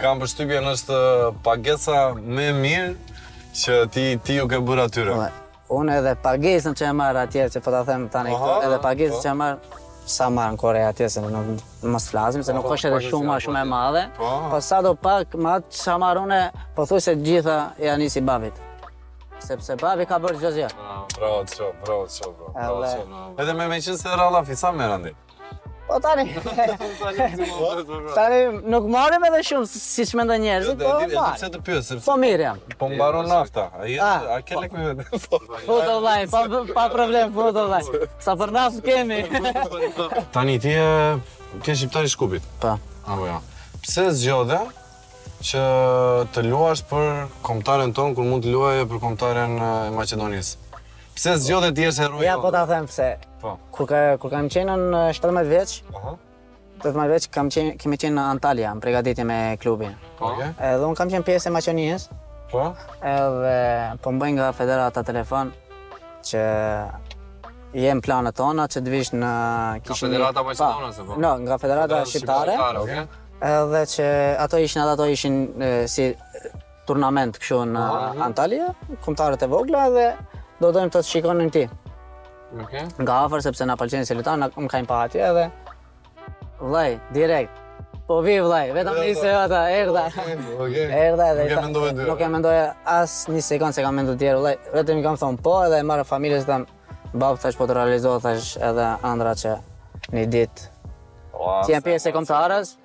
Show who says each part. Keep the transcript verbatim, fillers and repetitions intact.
Speaker 1: kam përshtypjen është pagesa më e mirë që ti ti ju ke bërë atyre.
Speaker 2: Unë edhe pagesën që e marrë atje, që po ta them tani këtu, edhe pagesën që e marrë, sa marrë në Kore atje, se nuk mos flasim, se nuk është edhe shumë shumë e madhe. Po sa do pak, ma atë që marrë une, po thuj se gjitha janë nisi babit. Sepse babi ka bërë gjë gjë.
Speaker 1: Bravo të qo, bravo të qo, bro. Edhe me me qënë se ralla fisa me randi.
Speaker 2: Po tani, tani nuk marrim edhe shumë si që mendoj njerëzit, po marrim. Po mirë jam.
Speaker 1: Po mbaron nafta, a ke lek me vetë?
Speaker 2: Fut online, pa problem, fut online. Sa për naftë kemi.
Speaker 1: Tani, ti e ke shqiptari Shkupit?
Speaker 2: Po.
Speaker 1: Apo ja. Pse zgjodhe që të luash për kombëtaren tonë kur mund të luaje për kombëtaren e Maqedonisë? Pse zgjodhe ti jesh heroi?
Speaker 2: Ja, po ta them pse. Kur kam qenë në shtatëmbëdhjetë vjeç, tetëmbëdhjetë vjeç kam qenë, kemi qenë në Antalya, në përgatitje me klubin. Edhe unë kam qenë pjesë e Maqedonisë.
Speaker 1: Po?
Speaker 2: Edhe po mbëj nga federata telefon që jem planet tona që të vish në
Speaker 1: Nga federata Maqedonase, po?
Speaker 2: No, nga federata shqiptare. Edhe që ato ishin, ato ishin si turnament kështu në Antalya, kombëtarët e vogla dhe do dojmë të të shikonin ti. Nga afër sepse na pëlqen si lojtar, na më kanë pa atje edhe vllai, direkt. Po vi vllai, vetëm nisë ata, erdha. Erdha edhe nuk e mendoja as një sekond se kam menduar tjerë vllai. Vetëm i kam thonë po edhe e marrë familjes tam. Bab thash po të realizohet thash edhe ëndra që një ditë. Ti je pjesë e kombëtarës,